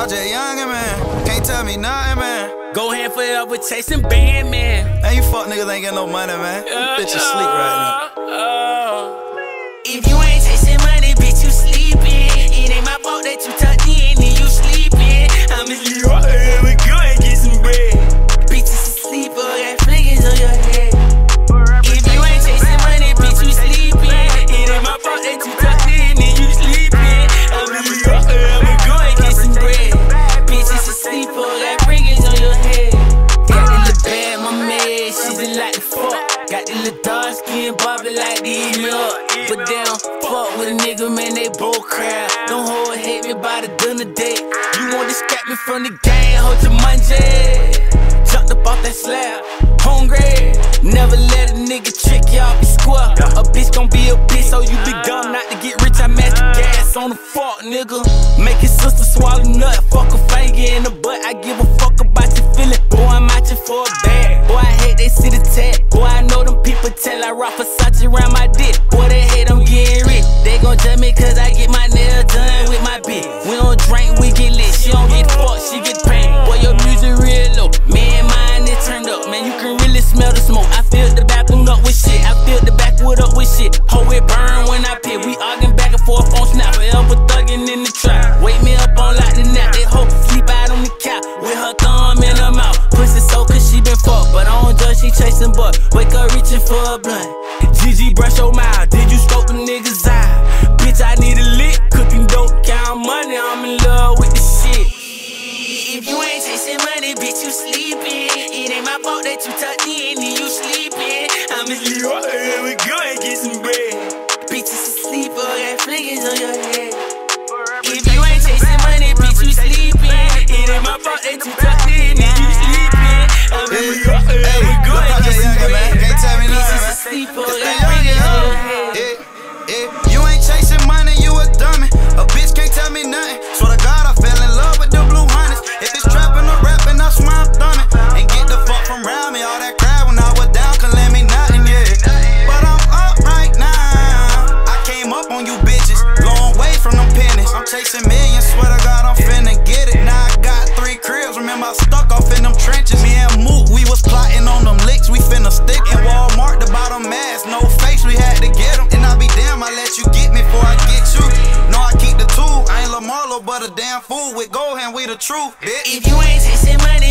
Project Youngin, man. Can't tell me nothing, man. Go ahead forever chasing band, man. Hey, you fuck niggas ain't getting no money, man. Bitch, you sleep right now. If you ain't chasing money, bitch, you sleeping. It ain't my fault that you tucked in and you sleeping. I'm just leaving, we go and get some bread. Bitches asleep, or got flickers on your head. If you ain't chasing money, bitch, you sleeping. It ain't my fault that you tucked in and you sleeping. I'm just leaving, we go and get some bread. Bitches asleep, or got flickers on your head. Got the little bad, my man, she just like the fuck. Got the little dark skin, Bobby like to eat me up. But they don't fuck with a nigga, man, they both crowd. Don't hold hate me by the dinner date. You want to scrap me from the game, hold your munchie. Jumped up off that slab, hungry. Never let a nigga trick you off your square. A bitch gon' be a bitch, so you be dumb not to get rich. I match the gas on the fuck, nigga. Make his sister swallow nut, fuck a finger in the butt. I give a fuck about your feeling. Boy, I'm out you for a bag. Boy, I hate they see the tag. Boy, I know them people tell I rock Versace around my dick. Boy, they hate I'm getting rich. They gon' judge me cause I get my nails done with my bitch. We don't drink, we get lit. She don't get fucked, she get paid. Boy, your music real low. Me and mine, it turned up. Man, you can really smell the smoke. I filled the bathroom up with shit. I filled the backwood up with shit. Hoe it burn when I pit. We arguing back and forth on Snap. Forever thuggin' in the trap. Wake me up on like the nap. That hoe sleep out on the couch with her thumb in her mouth. Pussy so cause she been fucked, but I don't judge, she chasing butt. Wake up reaching for a blunt. GG brush your mouth, did you stroke them niggas eye? Bitch, I need a lick, cooking dope, count money, I'm in love with the shit. If you ain't chasing money, bitch, you sleeping. It ain't my fault that you tucked in and you sleeping. I'm just leaving, we go and get some bread. Bitches asleep, or got flickers on your head. If you ain't chasing money, bitch, you sleeping. It ain't my fault that you tucked in and you sleeping. I'm just leaving, we go and get some bread. Can't tell me nothing, Bitches man. asleep, or got flickers on your head. You ain't chasing money, you a dummy. A bitch can't tell me nothing. Swear to God, I fell in love with the blue hunters. If it's trapping or rapping, I swear I'm thumbing. And get the fuck from around me. All that crap when I was down could lend me nothing, yeah. But I'm up right now. I came up on you bitches, long way from them pennies. I'm chasing millions, swear to God, I'm finna get it. Now I got 3 cribs, remember I stuck off in them trenches. Me and Mook, we was plotting on them licks, we finna stick. In Walmart, the bottom mask, no face, we had to get them. And I be damn, I let you get me before I get you. No, I keep the tool, I ain't LaMarlo, but a damn fool. With Gohan, we the truth, bitch. If you ain't chasing money,